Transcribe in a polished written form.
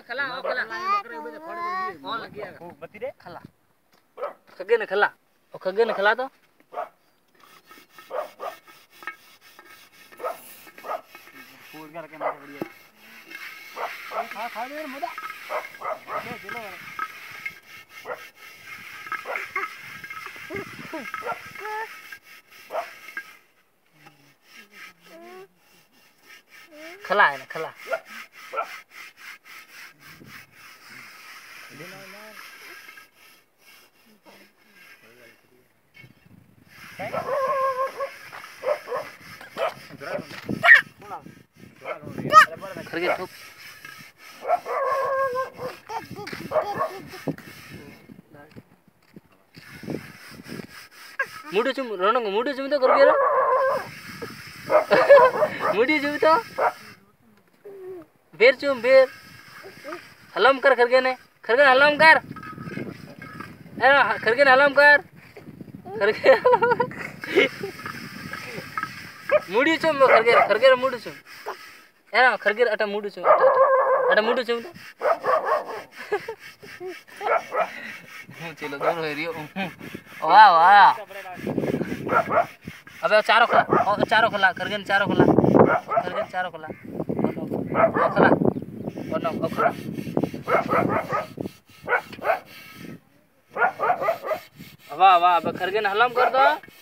खला खला बकरे बे खड़े कर दिए और लग गया खूब बत्ती रे खला खगे ने खला तो फूल कर के मारे बढ़िया खा दे मजा चलो खला है ना खला खरगे ठोक मुड़ी चुम रोनंग मुड़ी चुम तो कर गया मुड़ी चुम तो बेर चुम बेर हलम कर खरगे ने खरगे हलम कर खरगे हलम कर खरगे मुड़ी चुम खरगे खरगे मुड़ी चुम यार खरगे अटा मुड़ी चुम अटा मुड़ी चुम चलो दोनों है रियो वाह वाह अबे चारों खला खरगे चारों खला खला वाह वाह अब खरगे हलम कर दो